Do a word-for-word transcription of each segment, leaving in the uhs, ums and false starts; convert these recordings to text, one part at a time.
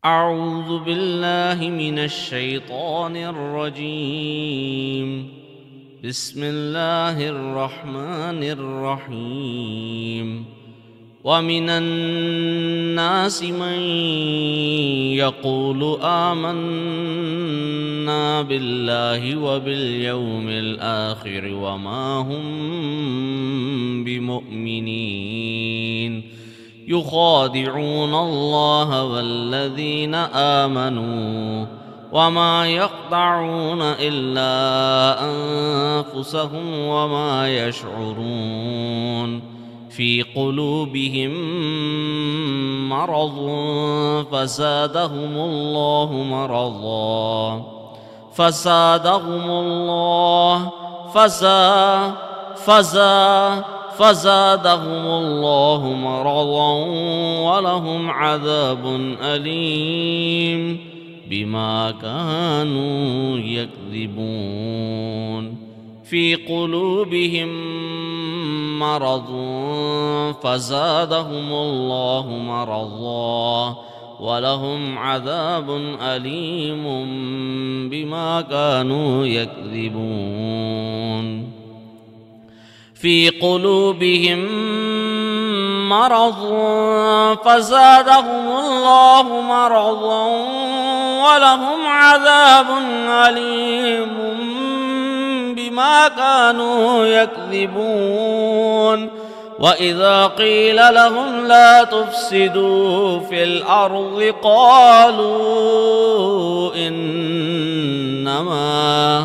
أعوذ بالله من الشيطان الرجيم. بسم الله الرحمن الرحيم. ومن الناس من يقول آمنا بالله وباليوم الآخر وما هم بمؤمنين يخادعون الله والذين آمنوا وما يخدعون إلا أنفسهم وما يشعرون. في قلوبهم مرض فزادهم الله مرضا فزادهم الله فزا فزا فزادهم الله مرضا ولهم عذاب أليم بما كانوا يكذبون. في قلوبهم مرض فزادهم الله مرضا ولهم عذاب أليم بما كانوا يكذبون. في قلوبهم مرض فزادهم الله مرضا ولهم عذاب أليم بما كانوا يكذبون. وإذا قيل لهم لا تفسدوا في الأرض قالوا إنما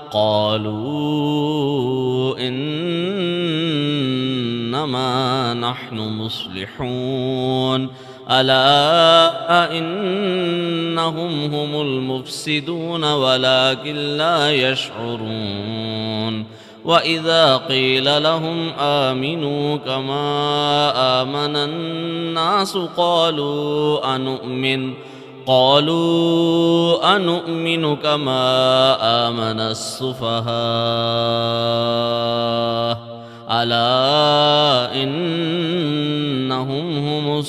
قالوا إنما نحن مصلحون ألا إنهم هم المفسدون ولكن لا يشعرون. وإذا قيل لهم آمنوا كما آمن الناس قالوا أنؤمن قالوا أنؤمن كما آمن السفهاء ألا إنهم هم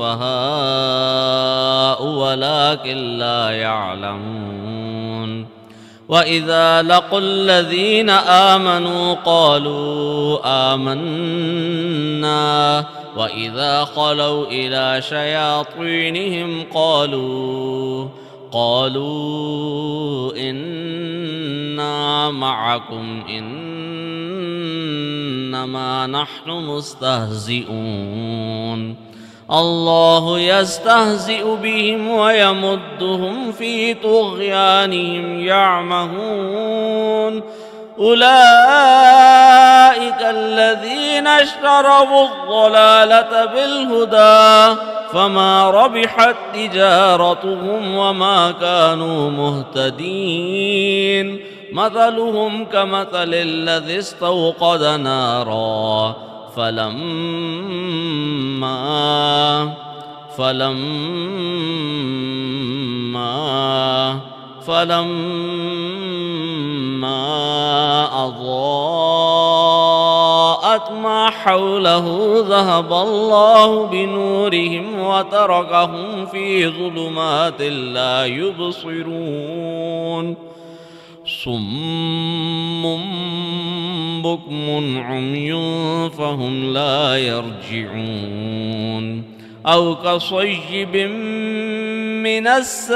السفهاء ولكن لا يعلمون. وإذا لقوا الذين آمنوا قالوا آمنا وإذا خلوا إلى شياطينهم قالوا قالوا إنا معكم إنما نحن مستهزئون. الله يستهزئ بهم ويمدهم في طغيانهم يعمهون. أولئك الذين اشتروا الضلالة بالهدى فما ربحت تجارتهم وما كانوا مهتدين. مثلهم كمثل الذي استوقد نارا فلما فلما فلما أضاءت ما حوله ذهب الله بنورهم وتركهم في ظلمات لا يبصرون. صم بكم عمي فهم لا يرجعون. أو كصيب من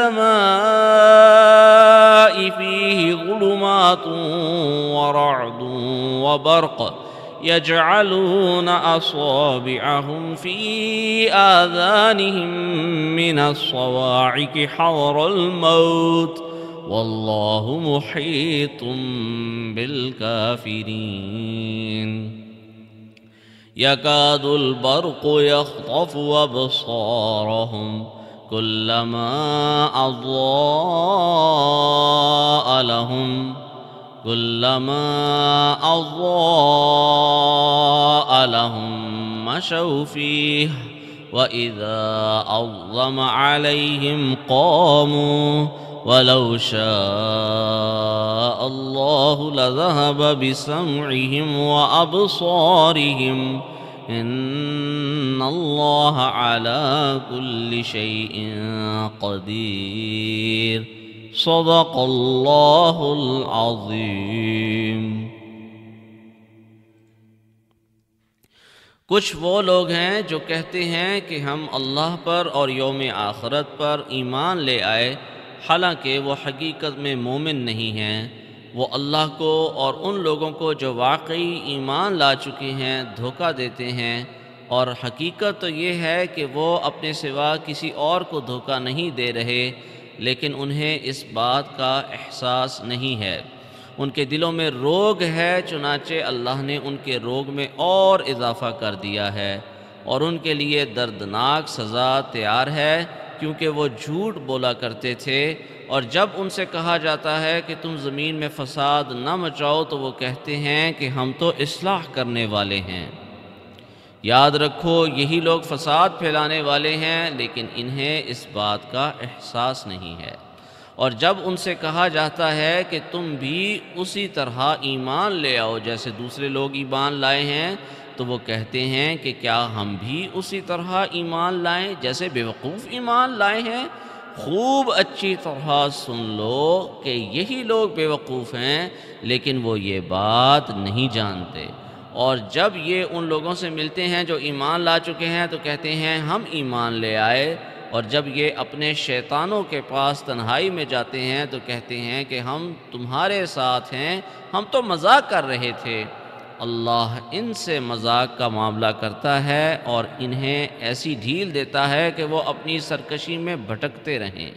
السماء فيه ظلمات ورعد وبرق يجعلون أصابعهم في آذانهم من الصواعق حذر الموت والله محيط بالكافرين. يكاد البرق يخطف أبصارهم كلما أضاء لهم كلما أضاء لهم مشوا فيه وإذا أظلم عليهم قاموا ولو شاء الله لذهب بسمعهم وأبصارهم ان اللہ علی کل شیء قدیر صدق اللہ العظیم۔ کچھ وہ لوگ ہیں جو کہتے ہیں کہ ہم اللہ پر اور یوم آخرت پر ایمان لے آئے، حالانکہ وہ حقیقت میں مومن نہیں ہیں۔ وہ اللہ کو اور ان لوگوں کو جو واقعی ایمان لا چکے ہیں دھوکہ دیتے ہیں، اور حقیقت تو یہ ہے کہ وہ اپنے سوا کسی اور کو دھوکہ نہیں دے رہے، لیکن انہیں اس بات کا احساس نہیں ہے۔ ان کے دلوں میں روگ ہے، چنانچہ اللہ نے ان کے روگ میں اور اضافہ کر دیا ہے، اور ان کے لیے دردناک سزا تیار ہے، کیونکہ وہ جھوٹ بولا کرتے تھے۔ اور جب ان سے کہا جاتا ہے کہ تم زمین میں فساد نہ مچاؤ تو وہ کہتے ہیں کہ ہم تو اصلاح کرنے والے ہیں۔ یاد رکھو یہی لوگ فساد پھیلانے والے ہیں، لیکن انہیں اس بات کا احساس نہیں ہے۔ اور جب ان سے کہا جاتا ہے کہ تم بھی اسی طرح ایمان لے آؤ جیسے دوسرے لوگ ایمان لائے ہیں، تو وہ کہتے ہیں کہ کیا ہم بھی اسی طرح ایمان لائیں جیسے بیوقوف ایمان لائے ہیں؟ خوب اچھی طرح سن لو کہ یہی لوگ بیوقوف ہیں، لیکن وہ یہ بات نہیں جانتے۔ اور جب یہ ان لوگوں سے ملتے ہیں جو ایمان لا چکے ہیں تو کہتے ہیں ہم ایمان لے آئے، اور جب یہ اپنے شیطانوں کے پاس تنہائی میں جاتے ہیں تو کہتے ہیں کہ ہم تمہارے ساتھ ہیں، ہم تو مذاق کر رہے تھے۔ اللہ ان سے مذاق کا معاملہ کرتا ہے اور انہیں ایسی ڈھیل دیتا ہے کہ وہ اپنی سرکشی میں بھٹکتے رہیں۔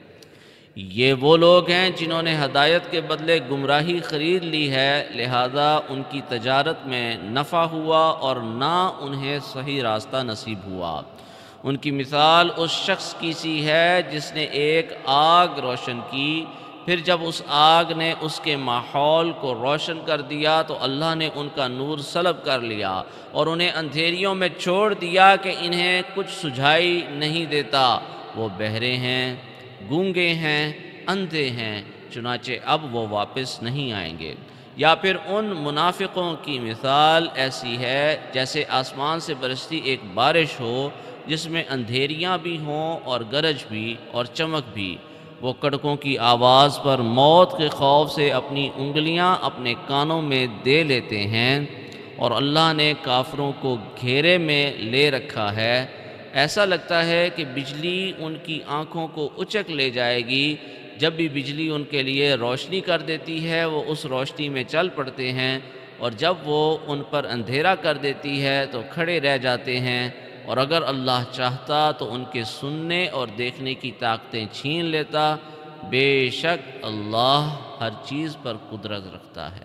یہ وہ لوگ ہیں جنہوں نے ہدایت کے بدلے گمراہی خرید لی ہے، لہذا ان کی تجارت میں نفع ہوا اور نہ انہیں صحیح راستہ نصیب ہوا۔ ان کی مثال اس شخص کی سی ہے جس نے ایک آگ روشن کی، پھر جب اس آگ نے اس کے ماحول کو روشن کر دیا تو اللہ نے ان کا نور سلب کر لیا اور انہیں اندھیریوں میں چھوڑ دیا کہ انہیں کچھ سجھائی نہیں دیتا۔ وہ بہرے ہیں، گونگے ہیں، اندھے ہیں، چنانچہ اب وہ واپس نہیں آئیں گے۔ یا پھر ان منافقوں کی مثال ایسی ہے جیسے آسمان سے برستی ایک بارش ہو جس میں اندھیریاں بھی ہوں اور گرج بھی اور چمک بھی۔ وہ کڑکوں کی آواز پر موت کے خوف سے اپنی انگلیاں اپنے کانوں میں دے لیتے ہیں، اور اللہ نے کافروں کو گھیرے میں لے رکھا ہے۔ ایسا لگتا ہے کہ بجلی ان کی آنکھوں کو اچک لے جائے گی۔ جب بھی بجلی ان کے لیے روشنی کر دیتی ہے وہ اس روشنی میں چل پڑتے ہیں، اور جب وہ ان پر اندھیرا کر دیتی ہے تو کھڑے رہ جاتے ہیں، اور اگر اللہ چاہتا تو ان کے سننے اور دیکھنے کی طاقتیں چھین لیتا۔ بے شک اللہ ہر چیز پر قدرت رکھتا ہے۔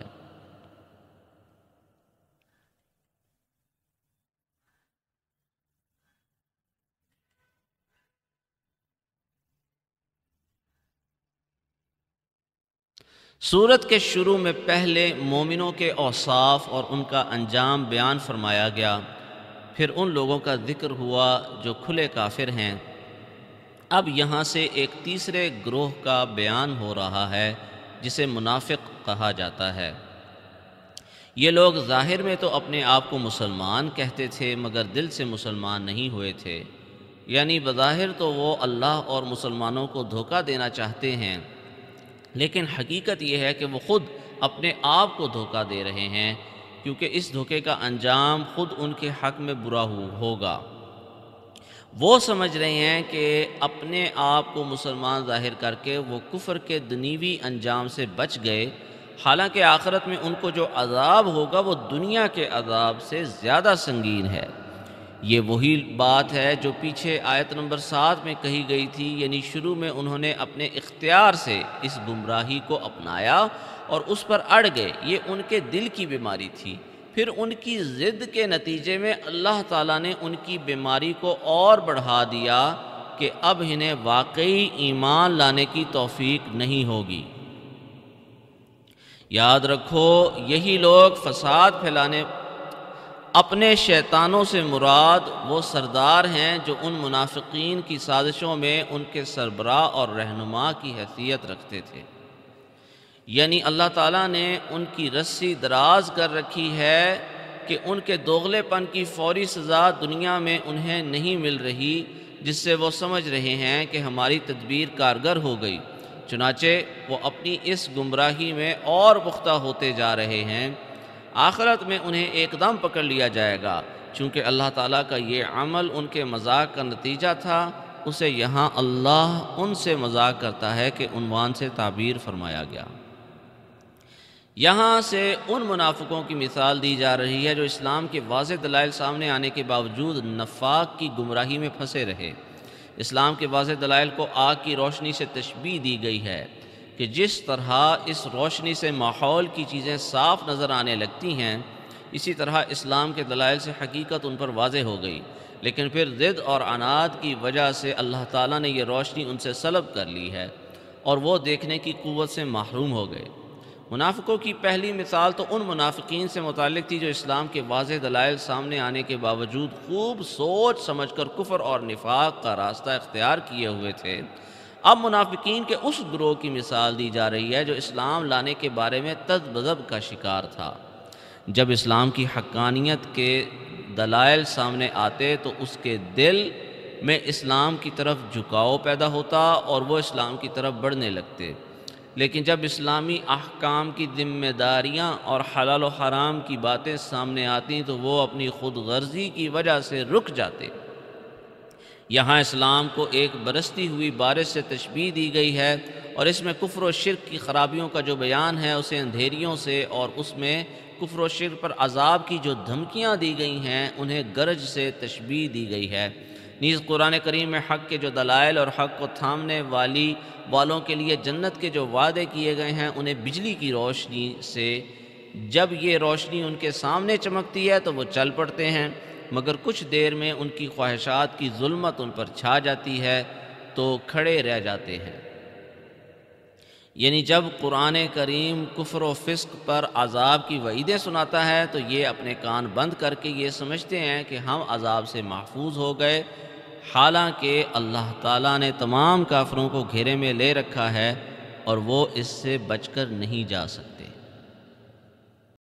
سورت کے شروع میں پہلے مومنوں کے اوصاف اور ان کا انجام بیان فرمایا گیا، پھر ان لوگوں کا ذکر ہوا جو کھلے کافر ہیں۔ اب یہاں سے ایک تیسرے گروہ کا بیان ہو رہا ہے جسے منافق کہا جاتا ہے۔ یہ لوگ ظاہر میں تو اپنے آپ کو مسلمان کہتے تھے مگر دل سے مسلمان نہیں ہوئے تھے، یعنی بظاہر تو وہ اللہ اور مسلمانوں کو دھوکہ دینا چاہتے ہیں، لیکن حقیقت یہ ہے کہ وہ خود اپنے آپ کو دھوکہ دے رہے ہیں، کیونکہ اس دھوکے کا انجام خود ان کے حق میں برا ہوگا۔ وہ سمجھ رہے ہیں کہ اپنے آپ کو مسلمان ظاہر کر کے وہ کفر کے دنیوی انجام سے بچ گئے، حالانکہ آخرت میں ان کو جو عذاب ہوگا وہ دنیا کے عذاب سے زیادہ سنگین ہے۔ یہ وہی بات ہے جو پیچھے آیت نمبر سات میں کہی گئی تھی، یعنی شروع میں انہوں نے اپنے اختیار سے اس گمراہی کو اپنایا اور اس پر اڑ گئے، یہ ان کے دل کی بیماری تھی۔ پھر ان کی ضد کے نتیجے میں اللہ تعالیٰ نے ان کی بیماری کو اور بڑھا دیا کہ اب انہیں واقعی ایمان لانے کی توفیق نہیں ہوگی۔ یاد رکھو یہی لوگ فساد پھیلانے اپنے شیطانوں سے مراد وہ سردار ہیں جو ان منافقین کی سازشوں میں ان کے سربراہ اور رہنما کی حیثیت رکھتے تھے، یعنی اللہ تعالیٰ نے ان کی رسی دراز کر رکھی ہے کہ ان کے دوغلے پن کی فوری سزا دنیا میں انہیں نہیں مل رہی، جس سے وہ سمجھ رہے ہیں کہ ہماری تدبیر کارگر ہو گئی، چنانچہ وہ اپنی اس گمراہی میں اور پختہ ہوتے جا رہے ہیں۔ آخرت میں انہیں ایک دم پکڑ لیا جائے گا، چونکہ اللہ تعالیٰ کا یہ عمل ان کے مذاق کا نتیجہ تھا، اسے یہاں اللہ ان سے مذاق کرتا ہے کہ عنوان سے تعبیر فرمایا گیا۔ یہاں سے ان منافقوں کی مثال دی جا رہی ہے جو اسلام کے واضح دلائل سامنے آنے کے باوجود نفاق کی گمراہی میں پھنسے رہے۔ اسلام کے واضح دلائل کو آگ کی روشنی سے تشبیہ دی گئی ہے کہ جس طرح اس روشنی سے ماحول کی چیزیں صاف نظر آنے لگتی ہیں، اسی طرح اسلام کے دلائل سے حقیقت ان پر واضح ہو گئی، لیکن پھر ضد اور عناد کی وجہ سے اللہ تعالیٰ نے یہ روشنی ان سے سلب کر لی ہے اور وہ دیکھنے کی قوت سے محروم ہو گئے۔ منافقوں کی پہلی مثال تو ان منافقین سے متعلق تھی جو اسلام کے واضح دلائل سامنے آنے کے باوجود خوب سوچ سمجھ کر کفر اور نفاق کا راستہ اختیار کیے ہوئے تھے۔ اب منافقین کے اس گروہ کی مثال دی جا رہی ہے جو اسلام لانے کے بارے میں تذبذب کا شکار تھا۔ جب اسلام کی حقانیت کے دلائل سامنے آتے تو اس کے دل میں اسلام کی طرف جھکاؤ پیدا ہوتا اور وہ اسلام کی طرف بڑھنے لگتے، لیکن جب اسلامی احکام کی ذمہ داریاں اور حلال و حرام کی باتیں سامنے آتی تو وہ اپنی خود غرضی کی وجہ سے رک جاتے۔ یہاں اسلام کو ایک برستی ہوئی بارش سے تشبیہ دی گئی ہے، اور اس میں کفر و شرک کی خرابیوں کا جو بیان ہے اسے اندھیریوں سے، اور اس میں کفر و شرک پر عذاب کی جو دھمکیاں دی گئی ہیں انہیں گرج سے تشبیہ دی گئی ہے۔ نیز قرآن کریم میں حق کے جو دلائل اور حق کو تھامنے والی والوں کے لیے جنت کے جو وعدے کیے گئے ہیں انہیں بجلی کی روشنی سے، جب یہ روشنی ان کے سامنے چمکتی ہے تو وہ چل پڑتے ہیں، مگر کچھ دیر میں ان کی خواہشات کی ظلمت ان پر چھا جاتی ہے تو کھڑے رہ جاتے ہیں۔ یعنی جب قرآن کریم کفر و فسق پر عذاب کی وعیدیں سناتا ہے تو یہ اپنے کان بند کر کے یہ سمجھتے ہیں کہ ہم عذاب سے محفوظ ہو گئے، حالانکہ اللہ تعالیٰ نے تمام کافروں کو گھیرے میں لے رکھا ہے اور وہ اس سے بچ کر نہیں جا سکتے۔